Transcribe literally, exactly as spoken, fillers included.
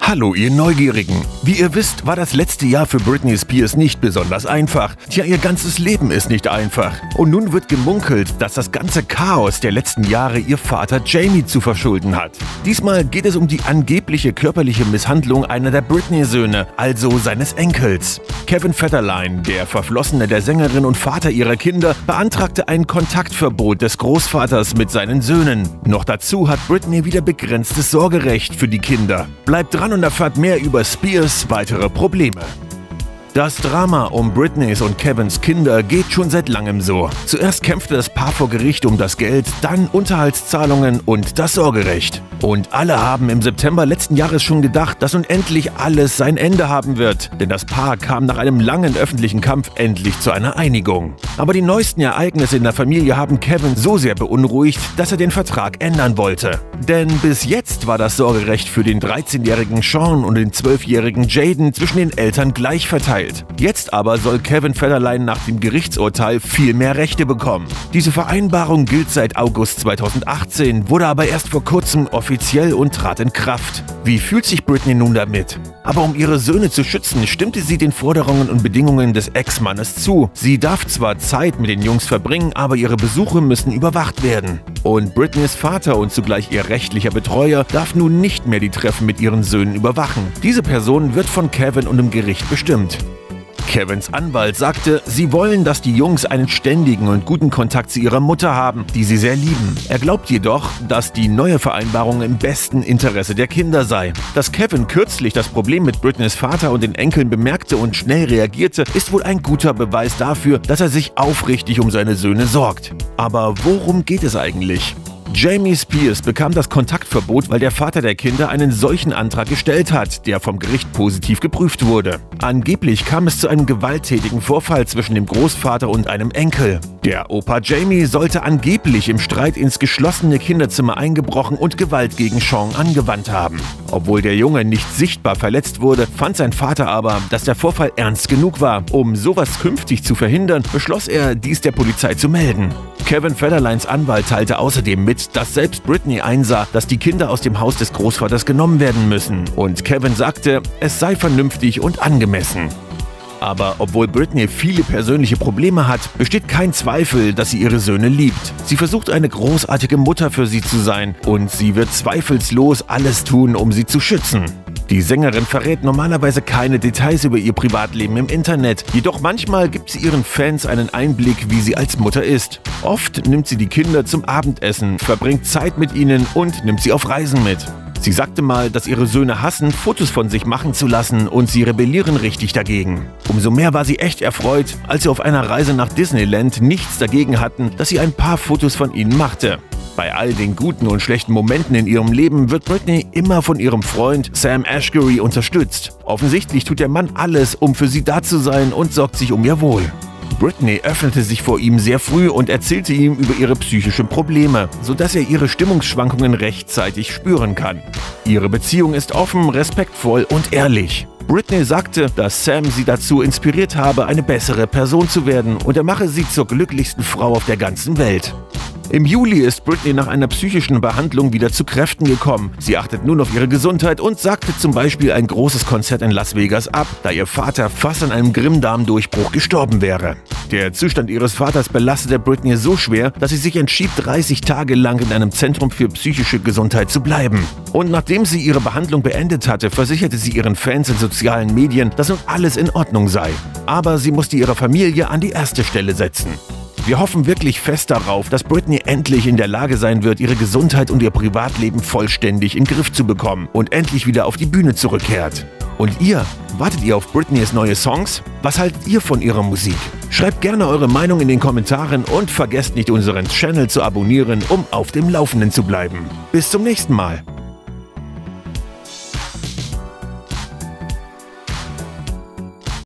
Hallo ihr Neugierigen! Wie ihr wisst, war das letzte Jahr für Britney Spears nicht besonders einfach. Tja, ihr ganzes Leben ist nicht einfach. Und nun wird gemunkelt, dass das ganze Chaos der letzten Jahre ihr Vater Jamie zu verschulden hat. Diesmal geht es um die angebliche körperliche Misshandlung einer der Britney-Söhne, also seines Enkels. Kevin Federline, der Verflossene der Sängerin und Vater ihrer Kinder, beantragte ein Kontaktverbot des Großvaters mit seinen Söhnen. Noch dazu hat Britney wieder begrenztes Sorgerecht für die Kinder. Bleibt dran und erfahrt mehr über Spears' weitere Probleme. Das Drama um Britneys und Kevins Kinder geht schon seit langem so. Zuerst kämpfte das Paar vor Gericht um das Geld, dann Unterhaltszahlungen und das Sorgerecht. Und alle haben im September letzten Jahres schon gedacht, dass nun endlich alles sein Ende haben wird. Denn das Paar kam nach einem langen öffentlichen Kampf endlich zu einer Einigung. Aber die neuesten Ereignisse in der Familie haben Kevin so sehr beunruhigt, dass er den Vertrag ändern wollte. Denn bis jetzt war das Sorgerecht für den dreizehnjährigen Sean und den zwölfjährigen Jaden zwischen den Eltern gleich verteilt. Jetzt aber soll Kevin Federline nach dem Gerichtsurteil viel mehr Rechte bekommen. Diese Vereinbarung gilt seit August zweitausendachtzehn, wurde aber erst vor kurzem offiziell und trat in Kraft. Wie fühlt sich Britney nun damit? Aber um ihre Söhne zu schützen, stimmte sie den Forderungen und Bedingungen des Ex-Mannes zu. Sie darf zwar Zeit mit den Jungs verbringen, aber ihre Besuche müssen überwacht werden. Und Britneys Vater und zugleich ihr rechtlicher Betreuer darf nun nicht mehr die Treffen mit ihren Söhnen überwachen. Diese Person wird von Kevin und dem Gericht bestimmt. Kevins Anwalt sagte, sie wollen, dass die Jungs einen ständigen und guten Kontakt zu ihrer Mutter haben, die sie sehr lieben. Er glaubt jedoch, dass die neue Vereinbarung im besten Interesse der Kinder sei. Dass Kevin kürzlich das Problem mit Britneys Vater und den Enkeln bemerkte und schnell reagierte, ist wohl ein guter Beweis dafür, dass er sich aufrichtig um seine Söhne sorgt. Aber worum geht es eigentlich? Jamie Spears bekam das Kontaktverbot, weil der Vater der Kinder einen solchen Antrag gestellt hat, der vom Gericht positiv geprüft wurde. Angeblich kam es zu einem gewalttätigen Vorfall zwischen dem Großvater und einem Enkel. Der Opa Jamie sollte angeblich im Streit ins geschlossene Kinderzimmer eingebrochen und Gewalt gegen Sean angewandt haben. Obwohl der Junge nicht sichtbar verletzt wurde, fand sein Vater aber, dass der Vorfall ernst genug war. Um sowas künftig zu verhindern, beschloss er, dies der Polizei zu melden. Kevin Federlines Anwalt teilte außerdem mit, dass selbst Britney einsah, dass die Kinder aus dem Haus des Großvaters genommen werden müssen. Und Kevin sagte, es sei vernünftig und angemessen. Aber obwohl Britney viele persönliche Probleme hat, besteht kein Zweifel, dass sie ihre Söhne liebt. Sie versucht, eine großartige Mutter für sie zu sein und sie wird zweifellos alles tun, um sie zu schützen. Die Sängerin verrät normalerweise keine Details über ihr Privatleben im Internet, jedoch manchmal gibt sie ihren Fans einen Einblick, wie sie als Mutter ist. Oft nimmt sie die Kinder zum Abendessen, verbringt Zeit mit ihnen und nimmt sie auf Reisen mit. Sie sagte mal, dass ihre Söhne hassen, Fotos von sich machen zu lassen und sie rebellieren richtig dagegen. Umso mehr war sie echt erfreut, als sie auf einer Reise nach Disneyland nichts dagegen hatten, dass sie ein paar Fotos von ihnen machte. Bei all den guten und schlechten Momenten in ihrem Leben wird Britney immer von ihrem Freund Sam Asghari unterstützt. Offensichtlich tut der Mann alles, um für sie da zu sein und sorgt sich um ihr Wohl. Britney öffnete sich vor ihm sehr früh und erzählte ihm über ihre psychischen Probleme, sodass er ihre Stimmungsschwankungen rechtzeitig spüren kann. Ihre Beziehung ist offen, respektvoll und ehrlich. Britney sagte, dass Sam sie dazu inspiriert habe, eine bessere Person zu werden und er mache sie zur glücklichsten Frau auf der ganzen Welt. Im Juli ist Britney nach einer psychischen Behandlung wieder zu Kräften gekommen. Sie achtet nun auf ihre Gesundheit und sagte zum Beispiel ein großes Konzert in Las Vegas ab, da ihr Vater fast an einem Grimmdarmdurchbruch gestorben wäre. Der Zustand ihres Vaters belastete Britney so schwer, dass sie sich entschied, dreißig Tage lang in einem Zentrum für psychische Gesundheit zu bleiben. Und nachdem sie ihre Behandlung beendet hatte, versicherte sie ihren Fans in sozialen Medien, dass nun alles in Ordnung sei. Aber sie musste ihre Familie an die erste Stelle setzen. Wir hoffen wirklich fest darauf, dass Britney endlich in der Lage sein wird, ihre Gesundheit und ihr Privatleben vollständig in den Griff zu bekommen und endlich wieder auf die Bühne zurückkehrt. Und ihr? Wartet ihr auf Britneys neue Songs? Was haltet ihr von ihrer Musik? Schreibt gerne eure Meinung in den Kommentaren und vergesst nicht, unseren Channel zu abonnieren, um auf dem Laufenden zu bleiben. Bis zum nächsten Mal.